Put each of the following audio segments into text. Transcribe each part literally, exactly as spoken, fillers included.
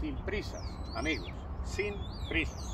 sin prisas, amigos, sin prisas.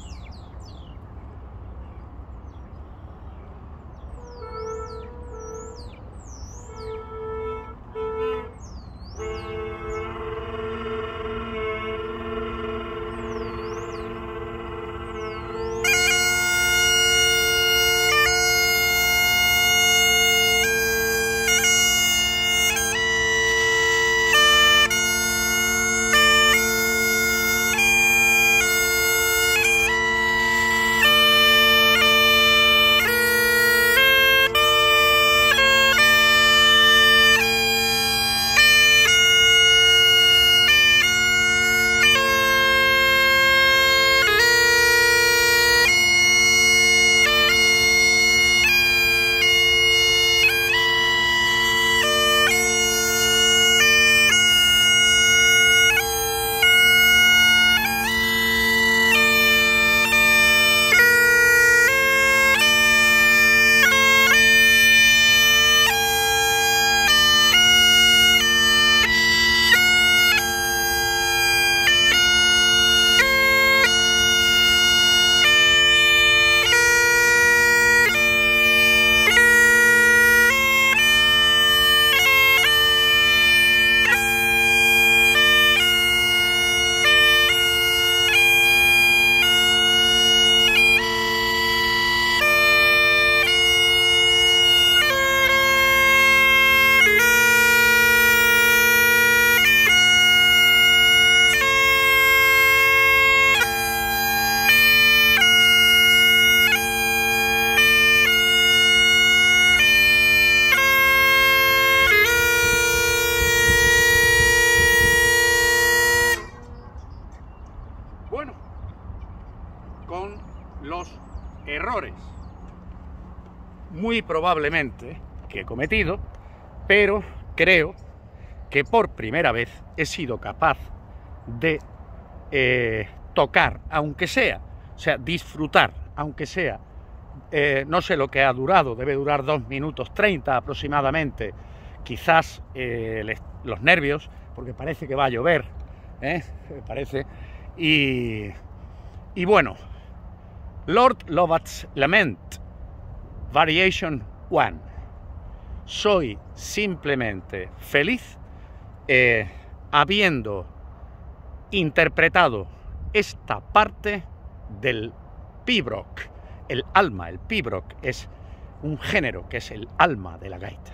Bueno, con los errores muy probablemente que he cometido, pero creo que por primera vez he sido capaz de eh, tocar, aunque sea, o sea, disfrutar, aunque sea, eh, no sé lo que ha durado, debe durar dos minutos treinta aproximadamente, quizás eh, les, los nervios, porque parece que va a llover, ¿eh? Parece, y, y bueno, Lord Lovat's Lament, Variation uno. Soy simplemente feliz eh, habiendo interpretado esta parte del pibroch, el alma. El pibroch es un género que es el alma de la gaita.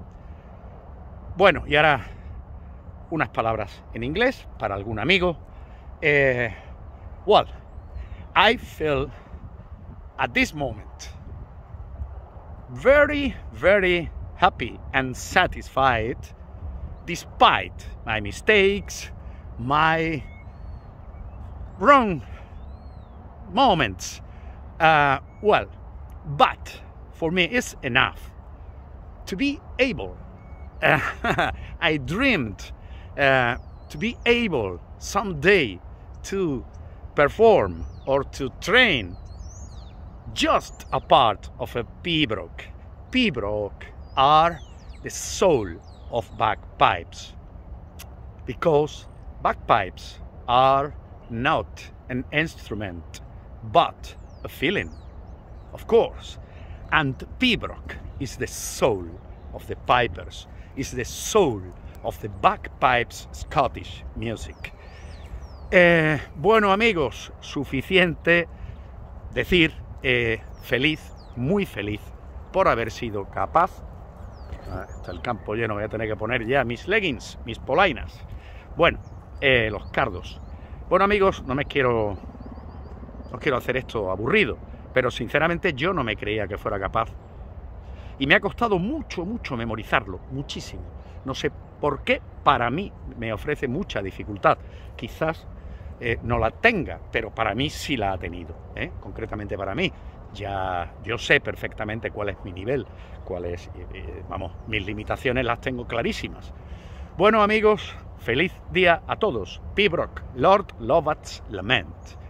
Bueno, y ahora unas palabras en inglés para algún amigo. Eh, well, I feel at this moment very, very happy and satisfied despite my mistakes, my wrong moments. Uh, well, but for me it's enough to be able, uh, I dreamed uh, to be able someday to perform or to train just a part of a pibroch. Pibroch are the soul of bagpipes, because bagpipes are not an instrument but a feeling, of course, and pibroch is the soul of the pipers, is the soul of the bagpipes Scottish music. Eh, bueno, amigos, suficiente decir eh, feliz, muy feliz por haber sido capaz. Ah, está el campo lleno, voy a tener que poner ya mis leggings, mis polainas. Bueno, eh, los cardos. Bueno, amigos, no me quiero, no quiero hacer esto aburrido, pero sinceramente yo no me creía que fuera capaz. Y me ha costado mucho, mucho memorizarlo, muchísimo. No sé por qué, para mí me ofrece mucha dificultad. Quizás eh, no la tenga, pero para mí sí la ha tenido, ¿eh? Concretamente para mí. Ya yo sé perfectamente cuál es mi nivel, cuál es, eh, vamos, mis limitaciones las tengo clarísimas. Bueno, amigos, feliz día a todos. Pibroch, Lord Lovat's Lament.